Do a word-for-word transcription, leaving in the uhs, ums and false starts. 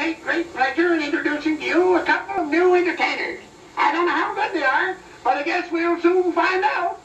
take great pleasure in introducing to you a couple of new entertainers. I don't know how good they are, but I guess we'll soon find out.